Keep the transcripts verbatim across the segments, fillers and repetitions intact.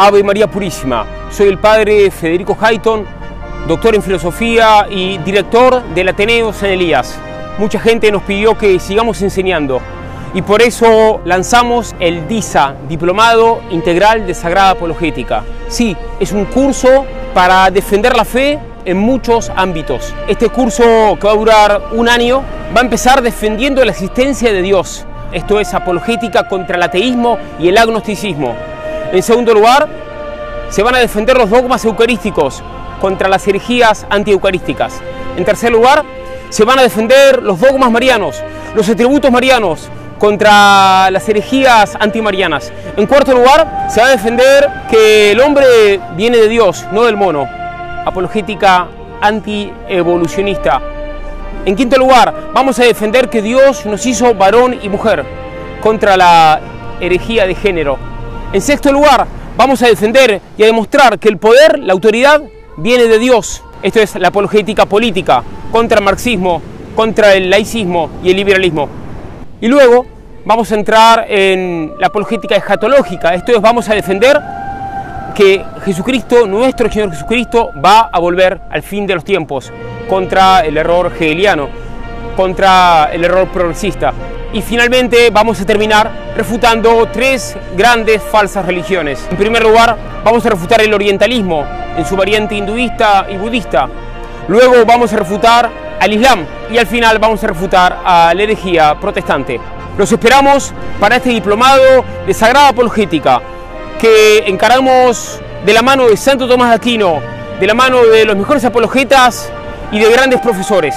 Ave María Purísima. Soy el padre Federico Hayton, doctor en filosofía y director del Ateneo San Elías. Mucha gente nos pidió que sigamos enseñando y por eso lanzamos el DISA, Diplomado Integral de Sagrada Apologética. Sí, es un curso para defender la fe en muchos ámbitos. Este curso, que va a durar un año, va a empezar defendiendo la existencia de Dios. Esto es apologética contra el ateísmo y el agnosticismo. En segundo lugar, se van a defender los dogmas eucarísticos contra las herejías antieucarísticas. En tercer lugar, se van a defender los dogmas marianos, los atributos marianos contra las herejías antimarianas. En cuarto lugar, se va a defender que el hombre viene de Dios, no del mono. Apologética antievolucionista. En quinto lugar, vamos a defender que Dios nos hizo varón y mujer contra la herejía de género. En sexto lugar, vamos a defender y a demostrar que el poder, la autoridad, viene de Dios. Esto es la apologética política contra el marxismo, contra el laicismo y el liberalismo. Y luego vamos a entrar en la apologética escatológica. Esto es, vamos a defender que Jesucristo, nuestro Señor Jesucristo, va a volver al fin de los tiempos, contra el error hegeliano, contra el error progresista. Y finalmente vamos a terminar refutando tres grandes falsas religiones. En primer lugar, vamos a refutar el orientalismo en su variante hinduista y budista. Luego vamos a refutar al Islam y al final vamos a refutar a la herejía protestante. Los esperamos para este diplomado de Sagrada Apologética que encaramos de la mano de Santo Tomás de Aquino, de la mano de los mejores apologetas y de grandes profesores.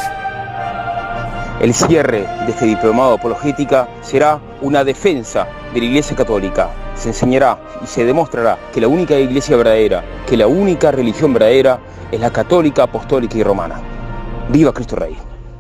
El cierre de este diplomado de apologética será una defensa de la Iglesia Católica. Se enseñará y se demostrará que la única iglesia verdadera, que la única religión verdadera es la católica, apostólica y romana. ¡Viva Cristo Rey!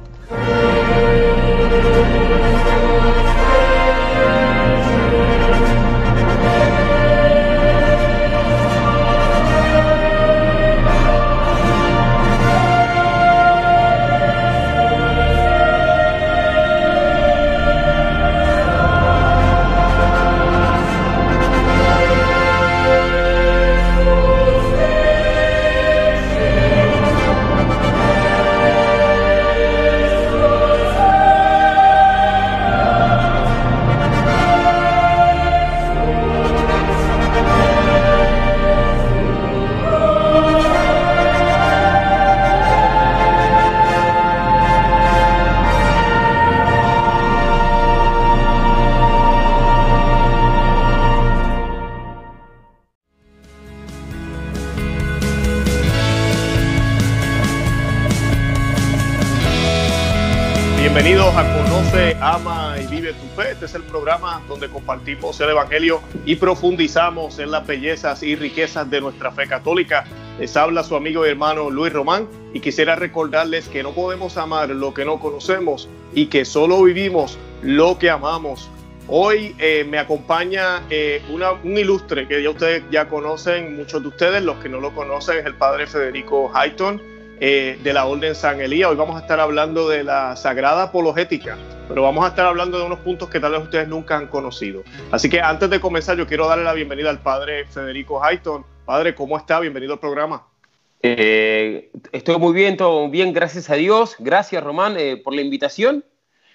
Bienvenidos a Conoce, Ama y Vive tu Fe. Este es el programa donde compartimos el Evangelio y profundizamos en las bellezas y riquezas de nuestra fe católica. Les habla su amigo y hermano Luis Román y quisiera recordarles que no podemos amar lo que no conocemos y que solo vivimos lo que amamos. Hoy eh, me acompaña eh, una, un ilustre que ya ustedes ya conocen, muchos de ustedes, los que no lo conocen, es el padre Federico Hayton, Eh, de la Orden San Elías. Hoy vamos a estar hablando de la Sagrada Apologética, pero vamos a estar hablando de unos puntos que tal vez ustedes nunca han conocido. Así que antes de comenzar, yo quiero darle la bienvenida al padre Federico Hayton. Padre, ¿cómo está? Bienvenido al programa. Eh, estoy muy bien, todo bien, gracias a Dios. Gracias, Román, eh, por la invitación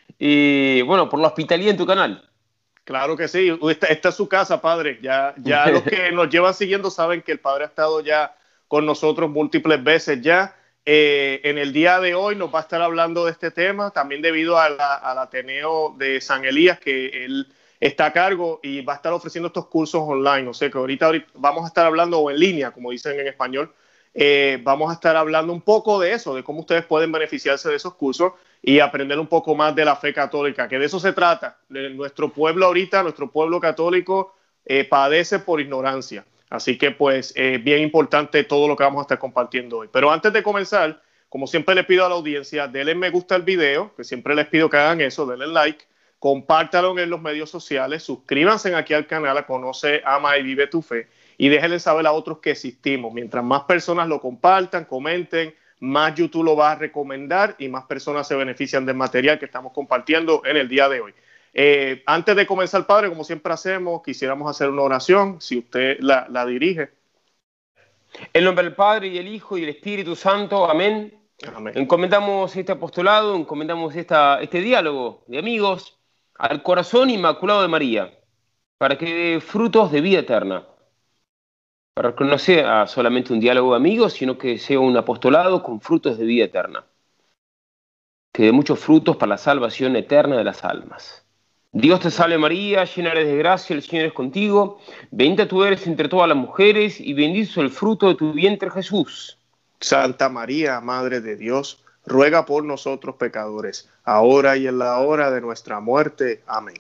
y, bueno, por la hospitalidad en tu canal. Claro que sí. Esta, esta es su casa, padre. Ya, ya los que nos llevan siguiendo saben que el padre ha estado ya con nosotros múltiples veces ya. Eh, en el día de hoy nos va a estar hablando de este tema, también debido a la, al Ateneo de San Elías, que él está a cargo y va a estar ofreciendo estos cursos online. O sea que ahorita, ahorita vamos a estar hablando, o en línea, como dicen en español, eh, vamos a estar hablando un poco de eso, de cómo ustedes pueden beneficiarse de esos cursos y aprender un poco más de la fe católica, que de eso se trata. De nuestro pueblo ahorita, nuestro pueblo católico eh, padece por ignorancia. Así que pues eh, bien importante todo lo que vamos a estar compartiendo hoy. Pero antes de comenzar, como siempre le pido a la audiencia, denle me gusta al video, que siempre les pido que hagan eso, denle like, compártanlo en los medios sociales, suscríbanse aquí al canal a Conoce, Ama y Vive tu Fe y déjenle saber a otros que existimos. Mientras más personas lo compartan, comenten, más YouTube lo va a recomendar y más personas se benefician del material que estamos compartiendo en el día de hoy. Eh, antes de comenzar, padre, como siempre hacemos, quisiéramos hacer una oración, si usted la, la dirige. En nombre del Padre, y del Hijo, y del Espíritu Santo. Amén. Amén. Encomendamos este apostolado, encomendamos esta, este diálogo de amigos al corazón inmaculado de María, para que dé frutos de vida eterna. Para que no sea solamente un diálogo de amigos, sino que sea un apostolado con frutos de vida eterna. Que dé muchos frutos para la salvación eterna de las almas. Dios te salve María, llena eres de gracia, el Señor es contigo. Bendita tú eres entre todas las mujeres y bendito es el fruto de tu vientre Jesús. Santa María, Madre de Dios, ruega por nosotros pecadores, ahora y en la hora de nuestra muerte. Amén.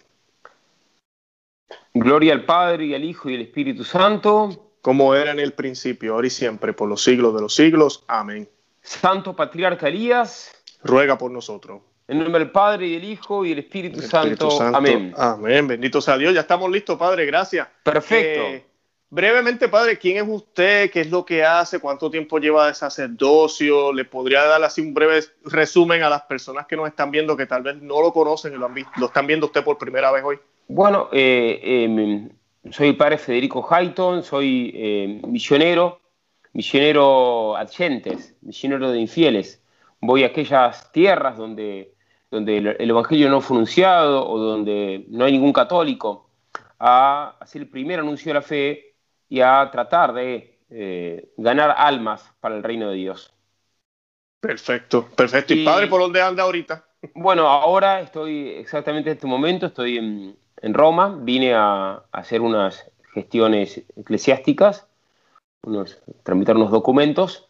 Gloria al Padre, y al Hijo, y al Espíritu Santo. Como era en el principio, ahora y siempre, por los siglos de los siglos. Amén. Santo Patriarca Elías, ruega por nosotros. En nombre del Padre, y del Hijo, y del Espíritu, Espíritu Santo. Santo. Amén. Amén. Bendito sea Dios. Ya estamos listos, Padre. Gracias. Perfecto. Eh, brevemente, Padre, ¿quién es usted? ¿Qué es lo que hace? ¿Cuánto tiempo lleva de sacerdocio? ¿Le podría dar así un breve resumen a las personas que nos están viendo, que tal vez no lo conocen y lo, han visto, lo están viendo usted por primera vez hoy? Bueno, eh, eh, soy el padre Federico Hayton, soy eh, misionero, misionero adyentes, misionero de infieles. Voy a aquellas tierras donde, donde el evangelio no fue anunciado o donde no hay ningún católico, a hacer el primer anuncio de la fe y a tratar de eh, ganar almas para el reino de Dios. Perfecto, perfecto. ¿Y, ¿Y padre, por dónde anda ahorita? Bueno, ahora estoy exactamente en este momento, estoy en, en Roma, vine a, a hacer unas gestiones eclesiásticas, unos, tramitar unos documentos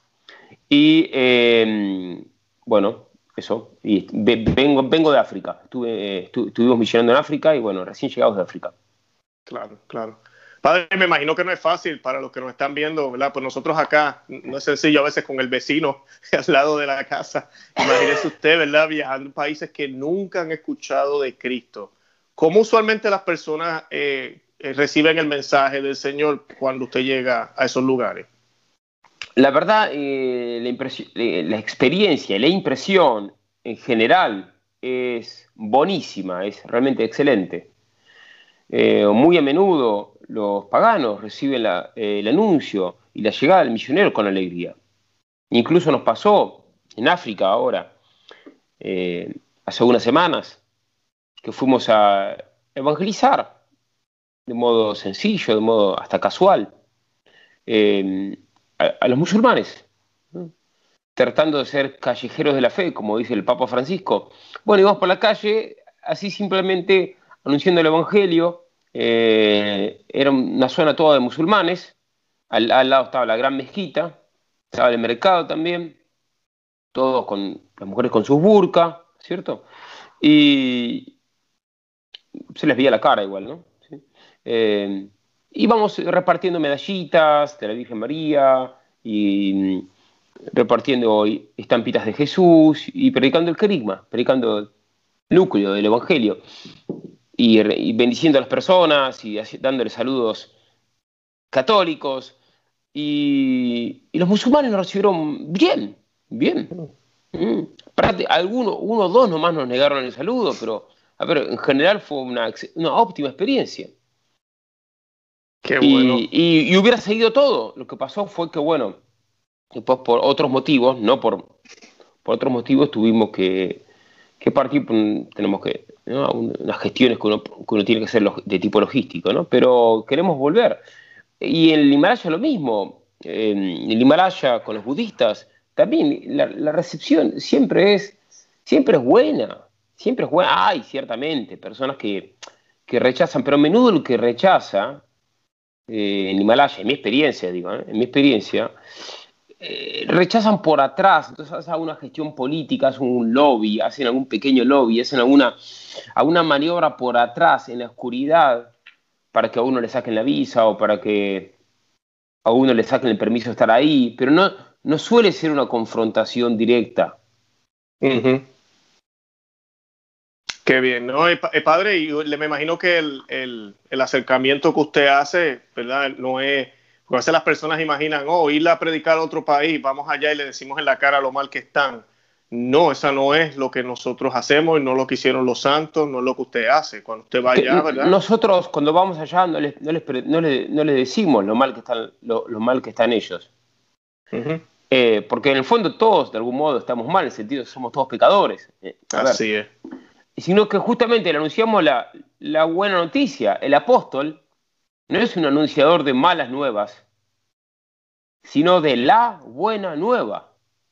y eh, bueno, eso, y vengo, vengo de África, Estuve, estu, estuvimos misionando en África y bueno, recién llegados de África. Claro, claro. Padre, me imagino que no es fácil para los que nos están viendo, ¿verdad? Pues nosotros acá, no es sencillo a veces con el vecino al lado de la casa. Imagínese usted, ¿verdad? Viajando a países que nunca han escuchado de Cristo. ¿Cómo usualmente las personas eh, reciben el mensaje del Señor cuando usted llega a esos lugares? La verdad, eh, la, eh, la experiencia, la impresión en general es buenísima, es realmente excelente. Eh, muy a menudo los paganos reciben la, eh, el anuncio y la llegada del misionero con alegría. Incluso nos pasó en África ahora, eh, hace unas semanas, que fuimos a evangelizar de modo sencillo, de modo hasta casual, eh, a, a los musulmanes, ¿no? Tratando de ser callejeros de la fe, como dice el Papa Francisco. Bueno, íbamos por la calle, así simplemente anunciando el evangelio. Eh, era una zona toda de musulmanes, al, al lado estaba la gran mezquita, estaba el mercado también, todos con las mujeres con sus burkas, ¿cierto? Y se les veía la cara igual, ¿no? ¿Sí? Eh, íbamos repartiendo medallitas de la Virgen María y repartiendo estampitas de Jesús y predicando el querigma, predicando el núcleo del evangelio. Y, y bendiciendo a las personas y así, dándoles saludos católicos. Y, y los musulmanes nos recibieron bien, bien. Mm. Algunos, uno o dos nomás nos negaron el saludo, pero a ver, en general fue una, una óptima experiencia. Qué bueno. Y, y, y hubiera seguido todo. Lo que pasó fue que, bueno, después por otros motivos, no por, por otros motivos tuvimos que, que partir, tenemos que, ¿no? unas gestiones que uno, que uno tiene que hacer de tipo logístico, ¿no? Pero queremos volver. Y en el Himalaya lo mismo. En el Himalaya con los budistas también la, la recepción siempre es, siempre es buena. Siempre es buena. Hay ciertamente personas que, que rechazan, pero a menudo lo que rechaza eh, en Himalaya, en mi experiencia, digo, ¿eh? en mi experiencia, Eh, rechazan por atrás, entonces hacen alguna gestión política, hacen un lobby, hacen algún pequeño lobby, hacen alguna, alguna maniobra por atrás en la oscuridad para que a uno le saquen la visa o para que a uno le saquen el permiso de estar ahí, pero no, no suele ser una confrontación directa. Uh-huh. Qué bien, ¿no? Eh, padre, y le me imagino que el, el, el acercamiento que usted hace, ¿verdad? No es... Porque a veces las personas imaginan, oh, ir a predicar a otro país, vamos allá y le decimos en la cara lo mal que están. no, esa no es lo que nosotros hacemos y no lo que hicieron los santos, no es lo que usted hace. Cuando usted va allá, ¿verdad? Nosotros cuando vamos allá no les, no les, no les, no les decimos lo mal que están, lo, lo mal que están ellos. Uh-huh. eh, porque en el fondo todos de algún modo estamos mal, en el sentido de que somos todos pecadores. Eh, Así ver, es. Sino que justamente le anunciamos la, la buena noticia. El apóstol no es un anunciador de malas nuevas, sino de la buena nueva.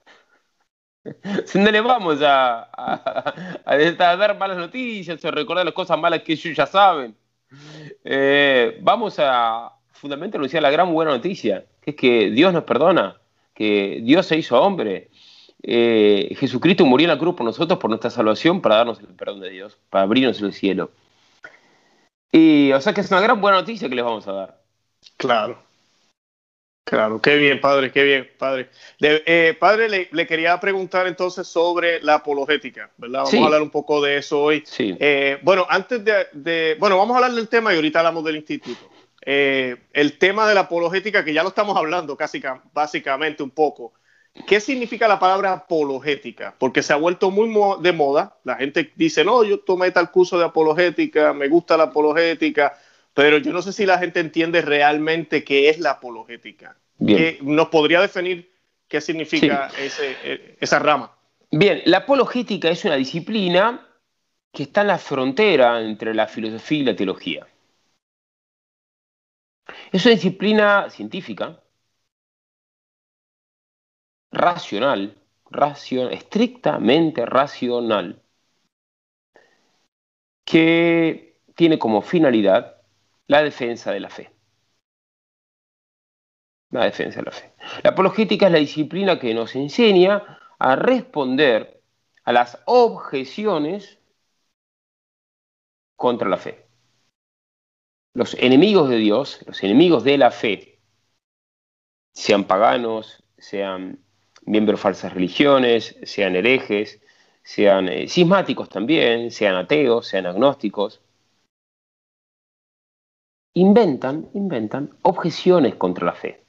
No le vamos a, a, a, a dar malas noticias o recordar las cosas malas que ellos ya saben. Eh, vamos a fundamentalmente anunciar la gran buena noticia, que es que Dios nos perdona, que Dios se hizo hombre. Eh, Jesucristo murió en la cruz por nosotros, por nuestra salvación, para darnos el perdón de Dios, para abrirnos el cielo. Y, o sea que es una gran buena noticia que les vamos a dar. Claro. Claro, qué bien, padre, qué bien, padre. De, eh, padre, le, le quería preguntar entonces sobre la apologética, ¿verdad? Vamos sí. a hablar un poco de eso hoy. Sí. Eh, bueno, antes de, de... Bueno, vamos a hablar del tema y ahorita hablamos del instituto. Eh, el tema de la apologética, que ya lo estamos hablando casi básicamente un poco. ¿Qué significa la palabra apologética? Porque se ha vuelto muy mo de moda. La gente dice, no, yo tomé tal curso de apologética, me gusta la apologética, pero yo no sé si la gente entiende realmente qué es la apologética. ¿Qué, ¿Nos podría definir qué significa sí. ese, esa rama? Bien, la apologética es una disciplina que está en la frontera entre la filosofía y la teología. Es una disciplina científica, racional, racion, estrictamente racional, que tiene como finalidad la defensa de la fe. La defensa de la fe. La apologética es la disciplina que nos enseña a responder a las objeciones contra la fe. Los enemigos de Dios, los enemigos de la fe, sean paganos, sean miembros de falsas religiones, sean herejes, sean eh, cismáticos también, sean ateos, sean agnósticos, inventan, inventan objeciones contra la fe.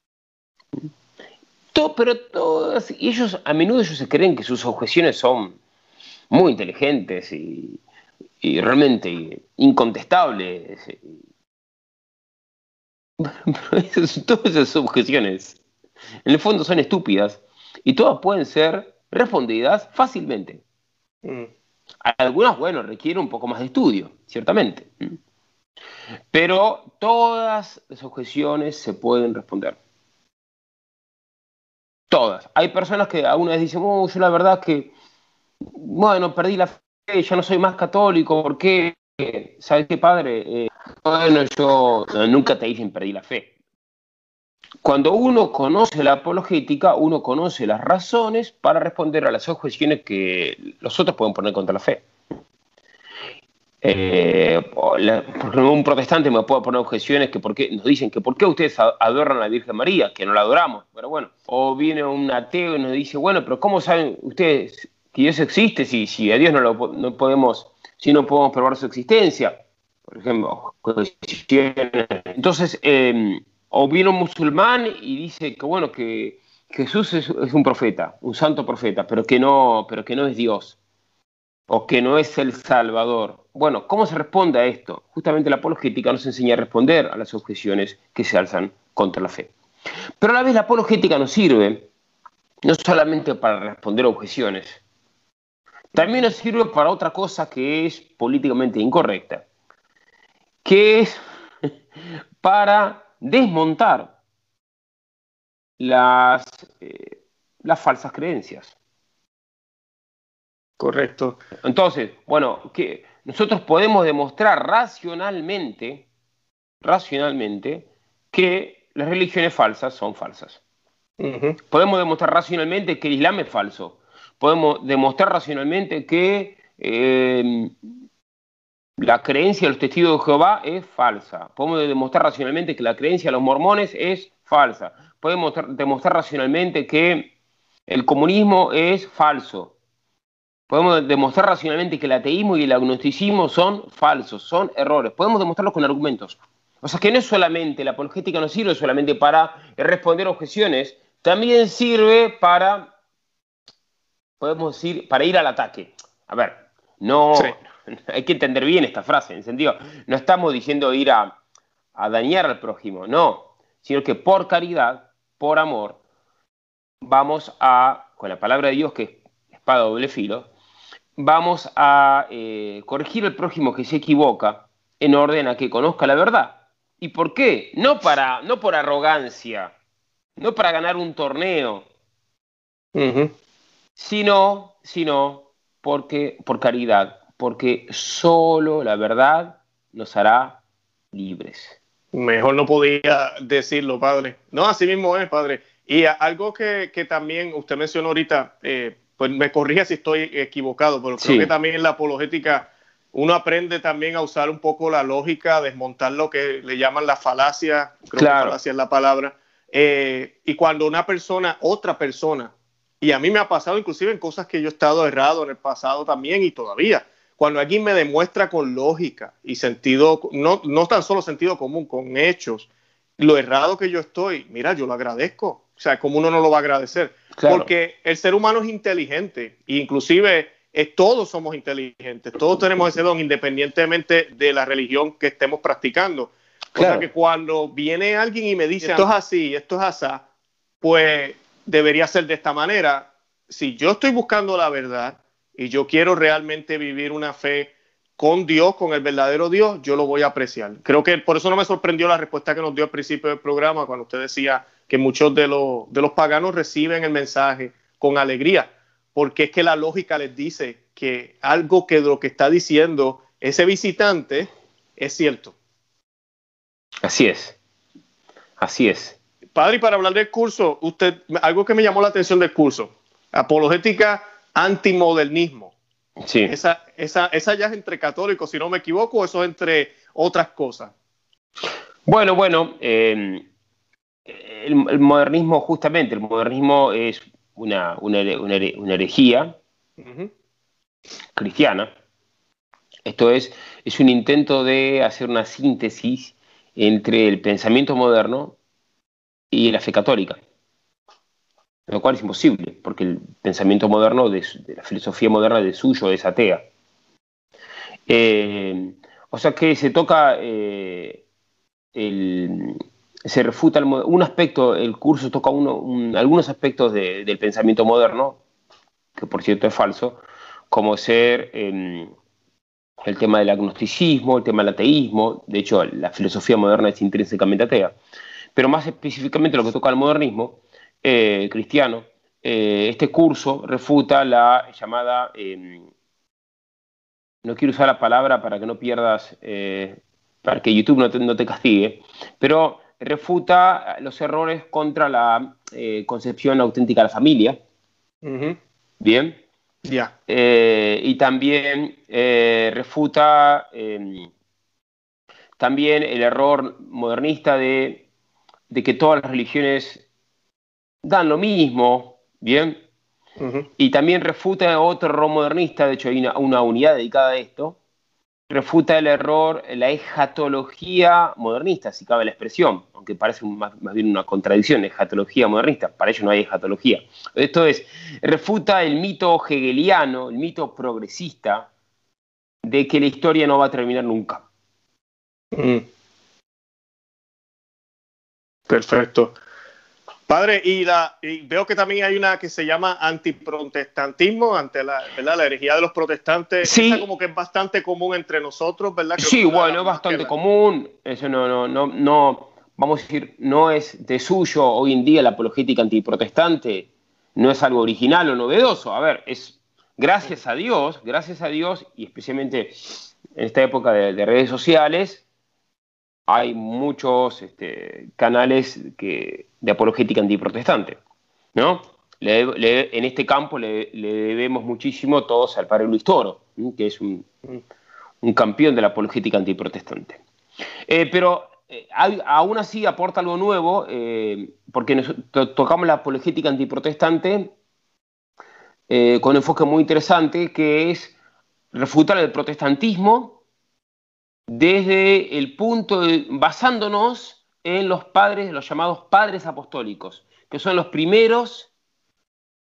Todo, pero todas, y ellos, a menudo ellos se creen que sus objeciones son muy inteligentes y, y realmente incontestables. Pero esas, todas esas objeciones, en el fondo son estúpidas y todas pueden ser respondidas fácilmente. Mm. Algunas, bueno, requieren un poco más de estudio, ciertamente. Pero todas las objeciones se pueden responder. Todas. Hay personas que a una vez dicen, oh, yo la verdad que, bueno, perdí la fe, ya no soy más católico, ¿por qué? ¿Sabes qué, padre? Eh, bueno, yo nunca te dicen perdí la fe. Cuando uno conoce la apologética, uno conoce las razones para responder a las objeciones que los otros pueden poner contra la fe. Eh, porque un protestante me puede poner objeciones que porque, nos dicen que por qué ustedes adoran a la Virgen María, que no la adoramos, pero bueno. O viene un ateo y nos dice, bueno, pero ¿cómo saben ustedes que Dios existe si, si a Dios no, lo, no podemos, si no podemos probar su existencia? Por ejemplo, entonces, eh, o viene un musulmán y dice que bueno, que Jesús es, es un profeta, un santo profeta, pero que no, pero que no es Dios. O que no es el Salvador. Bueno, ¿cómo se responde a esto? Justamente la apologética nos enseña a responder a las objeciones que se alzan contra la fe. Pero a la vez la apologética nos sirve no solamente para responder a objeciones, también nos sirve para otra cosa que es políticamente incorrecta, que es para desmontar las, eh, las falsas creencias. Correcto. Entonces, bueno, que nosotros podemos demostrar racionalmente, racionalmente, que las religiones falsas son falsas. Uh-huh. Podemos demostrar racionalmente que el Islam es falso. Podemos demostrar racionalmente que eh, la creencia de los testigos de Jehová es falsa. Podemos demostrar racionalmente que la creencia de los mormones es falsa. Podemos demostrar racionalmente que el comunismo es falso. Podemos demostrar racionalmente que el ateísmo y el agnosticismo son falsos, son errores. Podemos demostrarlos con argumentos. O sea que no es solamente, la apologética no sirve solamente para responder objeciones, también sirve para podemos decir, para ir al ataque. A ver, no, sí. Hay que entender bien esta frase, en sentido, no estamos diciendo ir a, a dañar al prójimo, no, sino que por caridad, por amor, vamos a, con la palabra de Dios, que es espada de doble filo, vamos a eh, corregir al prójimo que se equivoca en orden a que conozca la verdad. ¿Y por qué? No, para, no por arrogancia, no para ganar un torneo, uh-huh. sino, sino porque, por caridad, porque solo la verdad nos hará libres. Mejor no podía decirlo, padre. No, así mismo es, padre. Y algo que, que también usted mencionó ahorita, eh, pues me corrija si estoy equivocado, pero creo sí. que también en la apologética uno aprende también a usar un poco la lógica, a desmontar lo que le llaman la falacia, creo claro. que falacia es la palabra, eh, y cuando una persona, otra persona, y a mí me ha pasado inclusive en cosas que yo he estado errado en el pasado también y todavía, cuando alguien me demuestra con lógica y sentido, no, no tan solo sentido común, con hechos, lo errado que yo estoy, mira, yo lo agradezco. O sea, como uno no lo va a agradecer. Claro. Porque el ser humano es inteligente, e inclusive eh, todos somos inteligentes, todos tenemos ese don independientemente de la religión que estemos practicando. Claro. O sea que cuando viene alguien y me dice, esto es así, esto es así, pues debería ser de esta manera. Si yo estoy buscando la verdad y yo quiero realmente vivir una fe con Dios, con el verdadero Dios, yo lo voy a apreciar. Creo que por eso no me sorprendió la respuesta que nos dio al principio del programa, cuando usted decía que muchos de los, de los paganos reciben el mensaje con alegría, porque es que la lógica les dice que algo que lo que está diciendo ese visitante es cierto. Así es, así es. Padre, y para hablar del curso, usted, algo que me llamó la atención del curso, apologética antimodernismo. Sí. Esa, esa, esa ya es entre católicos, si no me equivoco, o eso es entre otras cosas. Bueno, bueno, eh, el, el modernismo, justamente, el modernismo es una, una, una, una herejía uh-huh. cristiana. Esto es, es un intento de hacer una síntesis entre el pensamiento moderno y la fe católica. Lo cual es imposible, porque el pensamiento moderno, de, de la filosofía moderna de suyo es atea. Eh, o sea que se toca, eh, el, se refuta el, un aspecto, el curso toca uno, un, algunos aspectos de, del pensamiento moderno, que por cierto es falso, como ser eh, el tema del agnosticismo, el tema del ateísmo. De hecho, la filosofía moderna es intrínsecamente atea. Pero más específicamente lo que toca al modernismo, Eh, cristiano, eh, este curso refuta la llamada, eh, no quiero usar la palabra para que no pierdas, eh, para que YouTube no te, no te castigue, pero refuta los errores contra la eh, concepción auténtica de la familia. Uh-huh. Bien. Ya. Yeah. Eh, y también eh, refuta eh, también el error modernista de, de que todas las religiones dan lo mismo, ¿bien? Uh-huh. Y también refuta otro error modernista, de hecho hay una, una unidad dedicada a esto, refuta el error, la ejatología modernista, si cabe la expresión, aunque parece más, más bien una contradicción, ejatología modernista, para ello no hay ejatología. Esto es, refuta el mito hegeliano, el mito progresista, de que la historia no va a terminar nunca. Uh-huh. Perfecto. Padre, y, la, y veo que también hay una que se llama antiprotestantismo, ante la, ¿verdad? La herejía de los protestantes. Sí. Esa como que es bastante común entre nosotros, ¿verdad? Creo sí, que bueno, es bastante la... común. Eso no, no, no, no, vamos a decir, no es de suyo hoy en día la apologética antiprotestante, no es algo original o novedoso. A ver, es gracias a Dios, gracias a Dios, y especialmente en esta época de, de redes sociales, hay muchos este, canales que, de apologética antiprotestante, ¿no? Le, le, en este campo le, le debemos muchísimo todos al padre Luis Toro, ¿sí? Que es un, un campeón de la apologética antiprotestante. Eh, pero eh, hay, aún así aporta algo nuevo, eh, porque nos, to, tocamos la apologética antiprotestante eh, con un enfoque muy interesante, que es refutar el protestantismo desde el punto de, basándonos en los padres, los llamados padres apostólicos, que son los primeros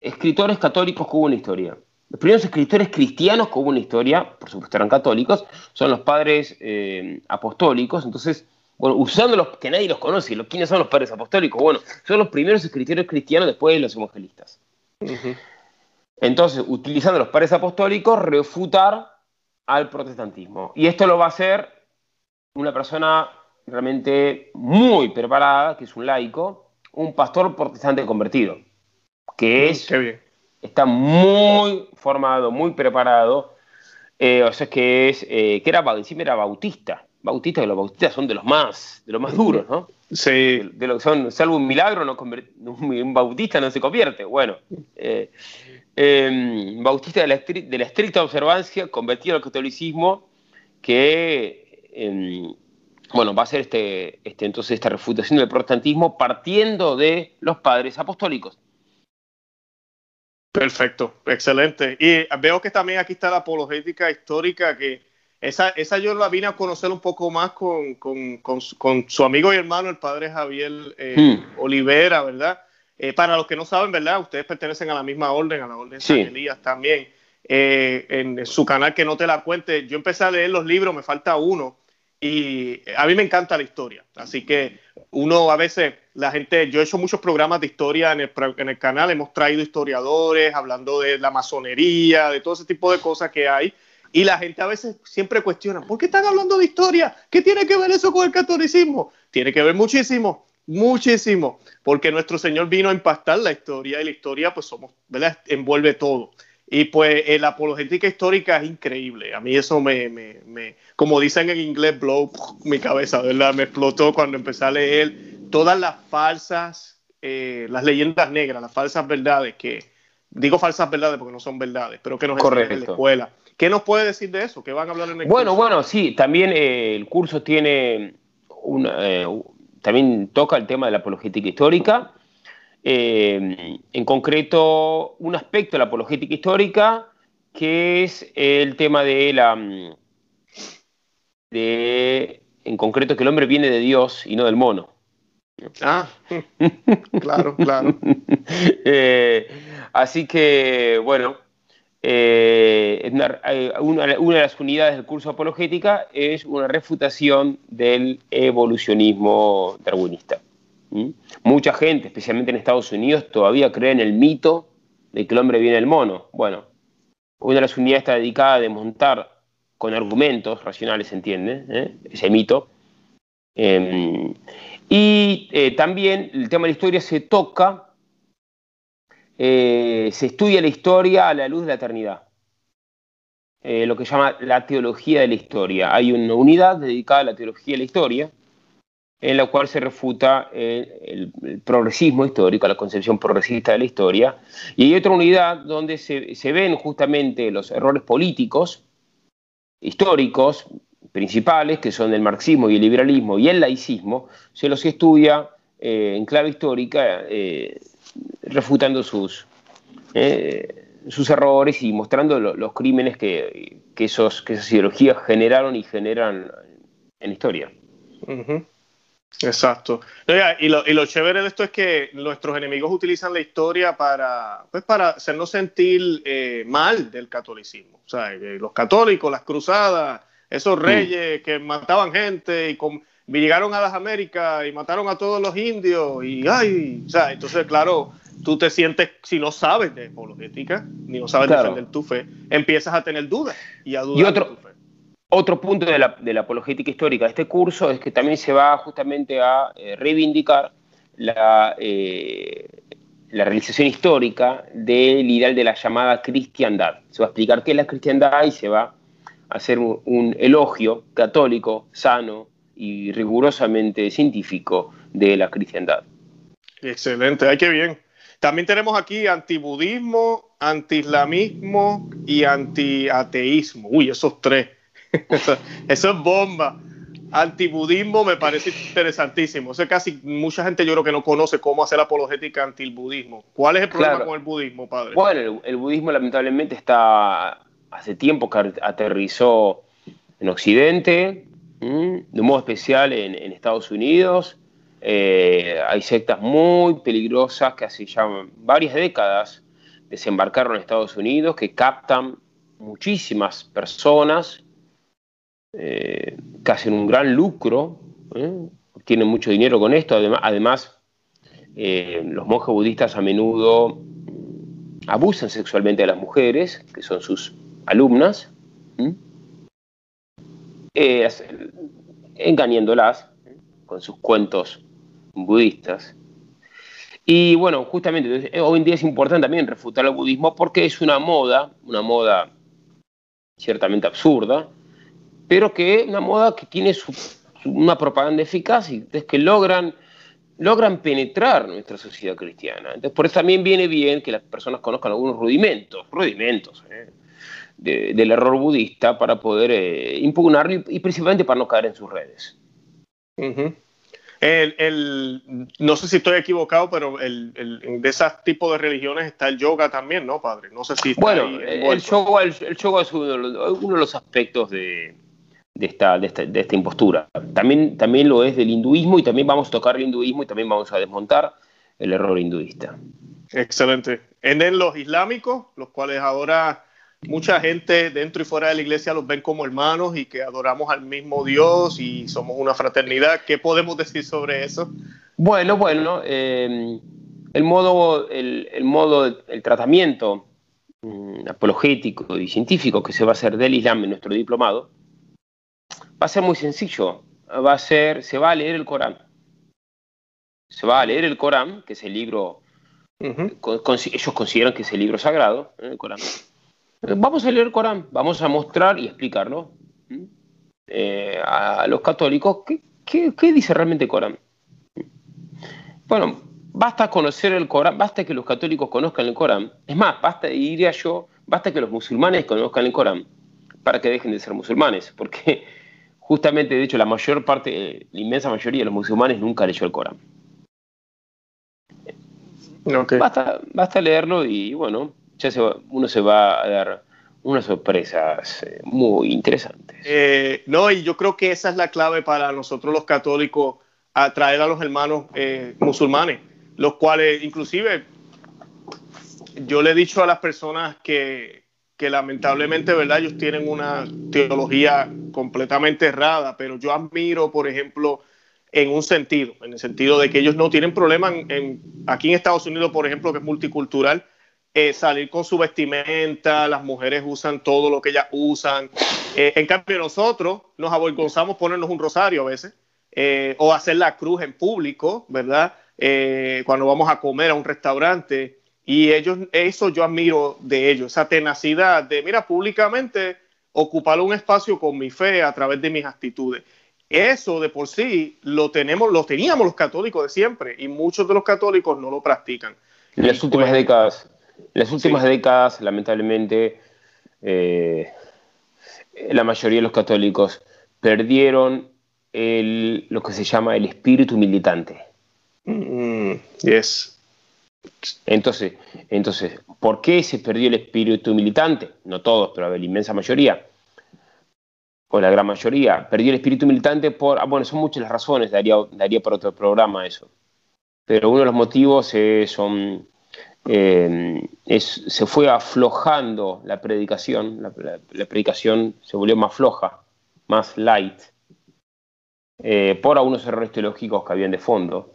escritores católicos que hubo en la historia. Los primeros escritores cristianos que hubo en la historia, por supuesto eran católicos, son los padres eh, apostólicos. Entonces, bueno, usando los que nadie los conoce, los, ¿quiénes son los padres apostólicos? Bueno, son los primeros escritores cristianos después de los evangelistas. Uh-huh. Entonces, utilizando los padres apostólicos, refutar al protestantismo. Y esto lo va a hacer una persona realmente muy preparada, que es un laico, un pastor protestante convertido, que es, Qué bien. está muy formado, muy preparado, eh, o sea, que, es, eh, que era, encima era bautista, bautista, que los bautistas son de los más, de los más duros, ¿no? Sí. De, de lo que son, salvo un milagro, no convierte, un bautista no se convierte. Bueno, eh, eh, bautista de la, de la estricta observancia, convertido al catolicismo, que eh, bueno, va a ser este, este, entonces esta refutación del protestantismo partiendo de los padres apostólicos. Perfecto, excelente. Y veo que también aquí está la apologética histórica, que esa, esa yo la vine a conocer un poco más con, con, con, con su amigo y hermano, el padre Javier eh, hmm. Olivera, ¿verdad? Eh, para los que no saben, ¿verdad? Ustedes pertenecen a la misma orden, a la orden sí. San Elías también. Eh, en su canal Que No Te La Cuente, yo empecé a leer los libros, me falta uno, y a mí me encanta la historia. Así que uno a veces, la gente, yo he hecho muchos programas de historia en el, en el canal, hemos traído historiadores hablando de la masonería, de todo ese tipo de cosas que hay. Y la gente a veces siempre cuestiona, ¿por qué están hablando de historia? ¿Qué tiene que ver eso con el catolicismo? Tiene que ver muchísimo, muchísimo, porque nuestro Señor vino a impactar la historia, y la historia, pues, somos, ¿verdad? Envuelve todo. Y pues eh, la apologética histórica es increíble. A mí eso me, me, me, como dicen en inglés, blow mi cabeza, ¿verdad? Me explotó cuando empecé a leer todas las falsas, eh, las leyendas negras, las falsas verdades, que, digo falsas verdades porque no son verdades, pero que nos enseñan en la escuela. ¿Qué nos puede decir de eso? ¿Qué van a hablar en el bueno, curso? Bueno, sí, también eh, el curso tiene, una, eh, también toca el tema de la apologética histórica. Eh, en concreto, un aspecto de la apologética histórica, que es el tema de la, de, en concreto, que el hombre viene de Dios y no del mono. Ah, claro, claro. eh, así que, bueno, eh, una, una, una de las unidades del curso de apologética es una refutación del evolucionismo darwinista. ¿Mm? Mucha gente, especialmente en Estados Unidos, todavía cree en el mito de que el hombre viene del mono. Bueno, una de las unidades está dedicada a desmontar con argumentos racionales, ¿se entiende? ¿Eh? Ese mito. Eh, y eh, también el tema de la historia se toca, eh, se estudia la historia a la luz de la eternidad. Eh, lo que se llama la teología de la historia. Hay una unidad dedicada a la teología de la historia, en la cual se refuta eh, el, el progresismo histórico, la concepción progresista de la historia, y hay otra unidad donde se, se ven justamente los errores políticos, históricos, principales, que son el marxismo y el liberalismo y el laicismo, se los estudia eh, en clave histórica, eh, refutando sus, eh, sus errores y mostrando lo, los crímenes que, que, esos, que esas ideologías generaron y generan en la historia. Uh-huh. Exacto. Y lo, y lo chévere de esto es que nuestros enemigos utilizan la historia para, pues para hacernos sentir eh, mal del catolicismo. O sea, los católicos, las cruzadas, esos reyes mm. que mataban gente y con, llegaron a las Américas y mataron a todos los indios y ay, o sea, entonces claro, tú te sientes, si no sabes de apologética, ni no sabes claro. defender tu fe, empiezas a tener dudas y a dudar y otro, de tu fe. Otro punto de la, de la apologética histórica de este curso es que también se va justamente a eh, reivindicar la, eh, la realización histórica del ideal de la llamada cristiandad. Se va a explicar qué es la cristiandad y se va a hacer un, un elogio católico, sano y rigurosamente científico de la cristiandad. Excelente, ay, qué bien. También tenemos aquí antibudismo, antiislamismo y antiateísmo. Uy, esos tres. Eso, eso es bomba. Antibudismo me parece interesantísimo. Eso casi mucha gente yo creo que no conoce cómo hacer apologética anti el budismo. ¿Cuál es el problema claro. con el budismo, padre? Bueno, el, el budismo lamentablemente está hace tiempo que aterrizó en Occidente, ¿m? de modo especial en, en Estados Unidos. Eh, hay sectas muy peligrosas que hace ya varias décadas desembarcaron en Estados Unidos, que captan muchísimas personas, eh, que hacen un gran lucro, ¿eh? Tienen mucho dinero con esto. Además, además eh, los monjes budistas a menudo abusan sexualmente de las mujeres, que son sus alumnas, ¿Mm? eh, engañándolas, ¿eh? Con sus cuentos budistas. Y bueno, justamente hoy en día es importante también refutar el budismo porque es una moda, una moda ciertamente absurda, pero que una moda que tiene su, su, una propaganda eficaz y es que logran logran penetrar nuestra sociedad cristiana. Entonces, por eso también viene bien que las personas conozcan algunos rudimentos, rudimentos ¿eh? de, del error budista para poder eh, impugnarlo y, y principalmente para no caer en sus redes. Uh-huh. el, el, no sé si estoy equivocado, pero el, el, de ese tipo de religiones está el yoga también, ¿no, padre? No sé si está bueno, ahí el yoga, el, el yoga es uno de los, uno de los aspectos de... De esta, de, esta, de esta impostura. También, también lo es del hinduismo y también vamos a tocar el hinduismo y también vamos a desmontar el error hinduista. Excelente. En los islámicos, los cuales ahora mucha gente dentro y fuera de la iglesia los ven como hermanos y que adoramos al mismo Dios y somos una fraternidad. ¿Qué podemos decir sobre eso? Bueno, bueno, eh, el modo, el, el modo, el tratamiento um, apologético y científico que se va a hacer del Islam en nuestro diplomado va a ser muy sencillo. Va a ser, se va a leer el Corán. Se va a leer el Corán, que es el libro, uh-huh. con, con, ellos consideran que es el libro sagrado, ¿eh? El Corán. Vamos a leer el Corán, vamos a mostrar y explicarlo eh, a los católicos qué, qué, qué dice realmente el Corán. Bueno, basta conocer el Corán, basta que los católicos conozcan el Corán. Es más, basta, diría yo, basta que los musulmanes conozcan el Corán para que dejen de ser musulmanes, porque justamente, de hecho, la mayor parte, la inmensa mayoría de los musulmanes nunca leyó el Corán. Okay. Basta, basta leerlo y, bueno, ya se va, uno se va a dar unas sorpresas eh, muy interesantes. Eh, no, y yo creo que esa es la clave para nosotros los católicos, atraer a los hermanos eh, musulmanes, los cuales, inclusive, yo le he dicho a las personas que que lamentablemente, ¿verdad? Ellos tienen una teología completamente errada, pero yo admiro, por ejemplo, en un sentido, en el sentido de que ellos no tienen problema en, en aquí en Estados Unidos, por ejemplo, que es multicultural, eh, salir con su vestimenta, las mujeres usan todo lo que ellas usan. Eh, en cambio, nosotros nos avergonzamos ponernos un rosario a veces, eh, o hacer la cruz en público, ¿verdad? Eh, cuando vamos a comer a un restaurante. Y ellos, eso yo admiro de ellos, esa tenacidad de, mira, públicamente ocupar un espacio con mi fe a través de mis actitudes. Eso de por sí lo tenemos, lo teníamos los católicos de siempre y muchos de los católicos no lo practican. En las últimas pues, décadas, en las últimas sí. décadas, lamentablemente, eh, la mayoría de los católicos perdieron el, lo que se llama el espíritu militante. Mm, yes. Entonces, entonces, ¿por qué se perdió el espíritu militante? No todos, pero la inmensa mayoría, o la gran mayoría, perdió el espíritu militante por... Ah, bueno, son muchas las razones, daría, daría para otro programa eso. Pero uno de los motivos es, son, eh, es, se fue aflojando la predicación, la, la, la predicación se volvió más floja, más light, eh, por algunos errores teológicos que habían de fondo.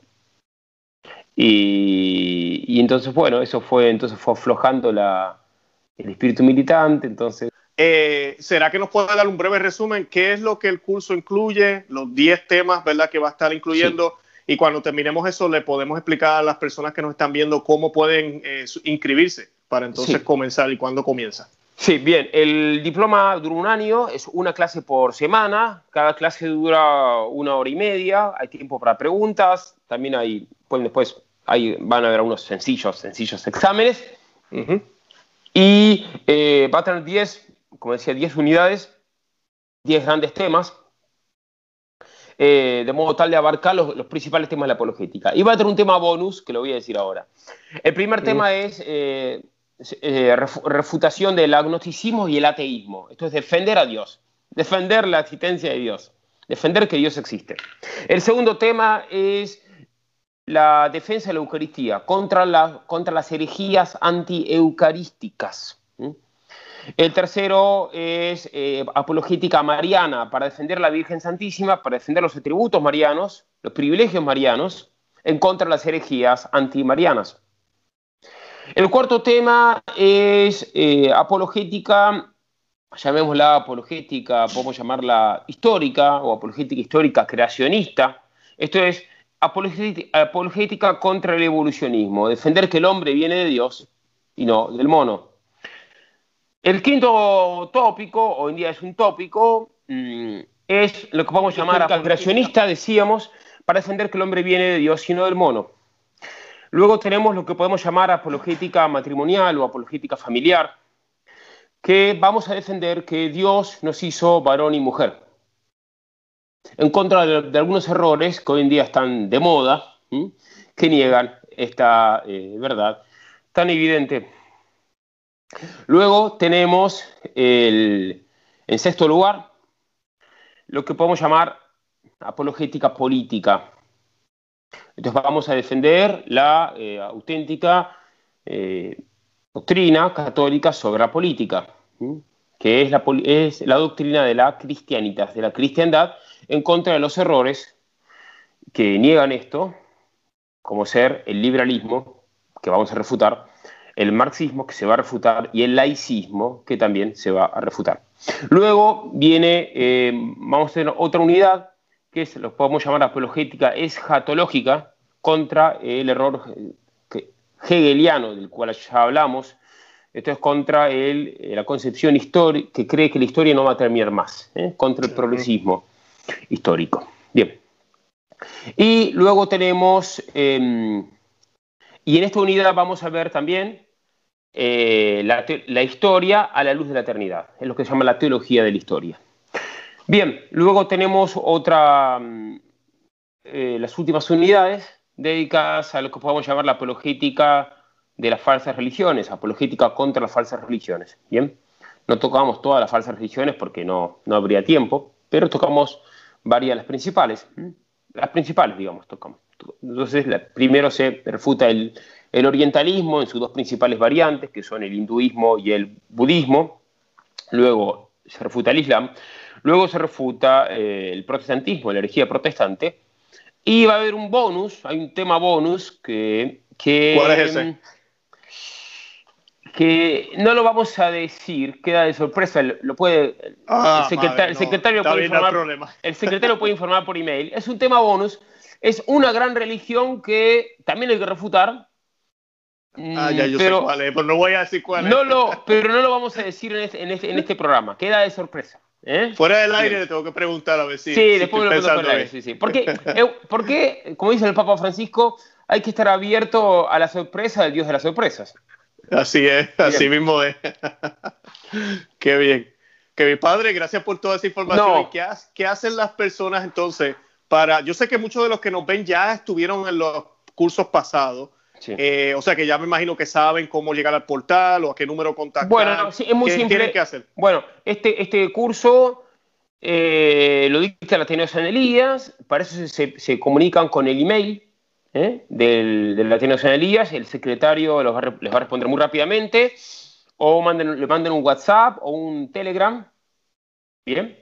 Y, y entonces, bueno, eso fue, entonces fue aflojando la, el espíritu militante, entonces... Eh, ¿Será que nos puede dar un breve resumen? ¿Qué es lo que el curso incluye? Los diez temas, ¿verdad?, que va a estar incluyendo. Sí. Y cuando terminemos eso, le podemos explicar a las personas que nos están viendo cómo pueden eh, inscribirse para entonces sí. comenzar y cuándo comienza. Sí, bien. El diploma dura un año, es una clase por semana. Cada clase dura una hora y media. Hay tiempo para preguntas. También hay, pueden después, hay, van a haber unos sencillos, sencillos exámenes. Uh-huh. Y eh, va a tener diez, como decía, diez unidades, diez grandes temas, eh, de modo tal de abarcar los, los principales temas de la apologética. Y va a tener un tema bonus, que lo voy a decir ahora. El primer tema uh-huh. es... Eh, Eh, refutación del agnosticismo y el ateísmo. Esto es defender a Dios, defender la existencia de Dios, defender que Dios existe. El segundo tema es la defensa de la Eucaristía contra, la, contra las herejías anti-eucarísticas. ¿Mm? El tercero es eh, apologética mariana, para defender a la Virgen Santísima, para defender los atributos marianos, los privilegios marianos, en contra de las herejías antimarianas. El cuarto tema es eh, apologética, llamémosla apologética, podemos llamarla histórica o apologética histórica creacionista. Esto es apologética, apologética contra el evolucionismo, defender que el hombre viene de Dios y no del mono. El quinto tópico, hoy en día es un tópico, mmm, es lo que podemos llamar apologética creacionista, decíamos, para defender que el hombre viene de Dios y no del mono. Luego tenemos lo que podemos llamar apologética matrimonial o apologética familiar, que vamos a defender que Dios nos hizo varón y mujer, en contra de, de algunos errores que hoy en día están de moda, ¿sí? Que niegan esta eh, verdad tan evidente. Luego tenemos, el, en sexto lugar, lo que podemos llamar apologética política. Entonces vamos a defender la eh, auténtica eh, doctrina católica sobre la política, ¿sí? Que es la, es la doctrina de la cristianidad, de la cristiandad, en contra de los errores que niegan esto, como ser el liberalismo, que vamos a refutar, el marxismo, que se va a refutar, y el laicismo, que también se va a refutar. Luego viene, eh, vamos a tener otra unidad, que es, lo podemos llamar apologética escatológica, contra el error hegeliano, del cual ya hablamos. Esto es contra el, la concepción histórica, que cree que la historia no va a terminar más, ¿eh? Contra el progresismo histórico. Bien. Y luego tenemos, eh, y en esta unidad vamos a ver también eh, la, la historia a la luz de la eternidad. Es lo que se llama la teología de la historia. Bien, luego tenemos otra, eh, las últimas unidades dedicadas a lo que podemos llamar la apologética de las falsas religiones, apologética contra las falsas religiones. Bien, no tocamos todas las falsas religiones porque no, no habría tiempo, pero tocamos varias de las principales. Las principales, digamos, tocamos. Entonces, la, primero se refuta el, el orientalismo en sus dos principales variantes, que son el hinduismo y el budismo. Luego se refuta el islam. Luego se refuta eh, el protestantismo, la herejía protestante. Y va a haber un bonus, hay un tema bonus que... que ¿Cuál es ese? Que no lo vamos a decir, queda de sorpresa, lo puede, ah, el, secretario, madre, no, el, secretario puede informar, el secretario puede informar por email. Es un tema bonus, es una gran religión que también hay que refutar. Ah, ya yo pero sé cuál es, pero no voy a decir cuál es. No lo, pero no lo vamos a decir en este, en este, en este programa, queda de sorpresa. ¿Eh? Fuera del aire sí. Le tengo que preguntar a ver si. Sí, si después me lo pregunto fuera del aire. Sí, sí. Porque, eh, porque, como dice el Papa Francisco, hay que estar abierto a la sorpresa del Dios de las sorpresas. Así es, así bien. Mismo es. Qué bien. Que mi padre, gracias por toda esa información. No. ¿Y qué, qué hacen las personas entonces para? Yo sé que muchos de los que nos ven ya estuvieron en los cursos pasados. Sí. Eh, o sea que ya me imagino que saben cómo llegar al portal o a qué número contactar. Bueno, no, sí, es muy ¿Qué simple. tienen que hacer? Bueno, este, este curso eh, lo dicta el Ateneo San Elías, para eso se, se comunican con el email ¿eh? del, del Ateneo San Elías, el secretario los va a, les va a responder muy rápidamente, o manden, le manden un WhatsApp o un Telegram. Bien.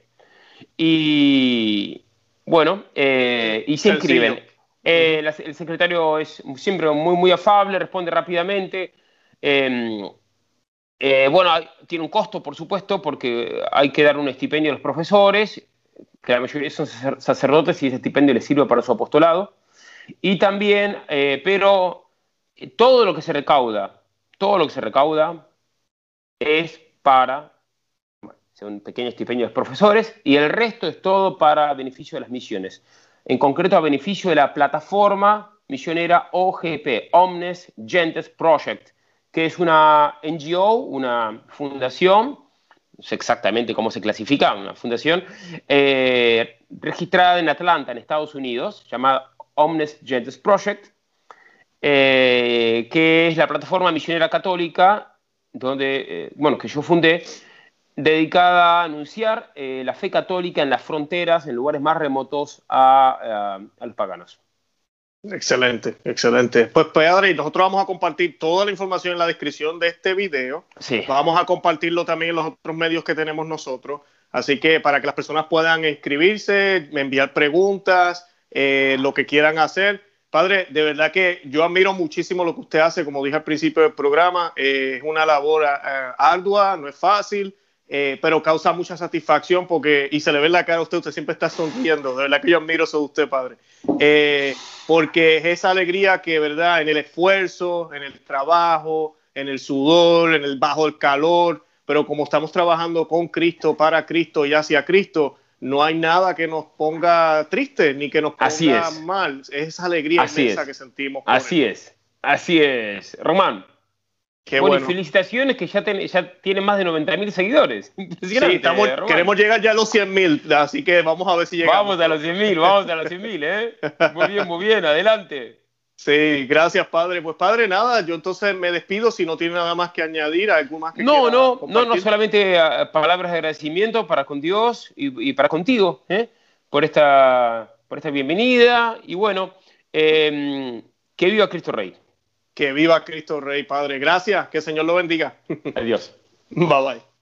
Y bueno, eh, y se Sencillo. inscriben. Eh, la, el secretario es siempre muy, muy afable, responde rápidamente. Eh, eh, bueno, tiene un costo, por supuesto, porque hay que dar un estipendio a los profesores, que la mayoría son sacerdotes y ese estipendio les sirve para su apostolado. Y también, eh, pero todo lo que se recauda, todo lo que se recauda es para bueno, un pequeño estipendio de los profesores y el resto es todo para beneficio de las misiones. En concreto a beneficio de la plataforma misionera O G P, Omnes Gentes Project, que es una N G O, una fundación, no sé exactamente cómo se clasifica, una fundación eh, registrada en Atlanta, en Estados Unidos, llamada Omnes Gentes Project, eh, que es la plataforma misionera católica donde, eh, bueno, que yo fundé, dedicada a anunciar eh, la fe católica en las fronteras, en lugares más remotos a, a, a los paganos. Excelente, excelente. Pues Padre, nosotros vamos a compartir toda la información en la descripción de este video. Sí. Vamos a compartirlo también en los otros medios que tenemos nosotros. Así que para que las personas puedan inscribirse, enviar preguntas, eh, lo que quieran hacer. Padre, de verdad que yo admiro muchísimo lo que usted hace, como dije al principio del programa. Eh, es una labor eh, ardua, no es fácil. Eh, pero causa mucha satisfacción porque, y se le ve en la cara a usted, usted siempre está sonriendo, de verdad que yo admiro eso de usted, Padre, eh, porque es esa alegría que, verdad, en el esfuerzo, en el trabajo, en el sudor, en el bajo el calor, pero como estamos trabajando con Cristo, para Cristo y hacia Cristo, no hay nada que nos ponga triste ni que nos ponga Así es. mal, es esa alegría Así inmensa es. que sentimos. Así es, así es. Román. Qué bueno, bueno. Y felicitaciones que ya, ten, ya tiene más de noventa mil seguidores. Sí, estamos, queremos llegar ya a los cien mil, así que vamos a ver si llegamos. Vamos a los cien mil, vamos a los cien mil, ¿eh? Muy bien, muy bien, adelante. Sí, gracias, Padre. Pues, Padre, nada, yo entonces me despido si no tiene nada más que añadir, algo más que No, no, compartir. no, no solamente uh, palabras de agradecimiento para con Dios y, y para contigo, ¿eh? Por esta, por esta bienvenida y bueno, eh, que viva Cristo Rey. Que viva Cristo Rey, Padre. Gracias, que el Señor lo bendiga. Adiós. Bye bye.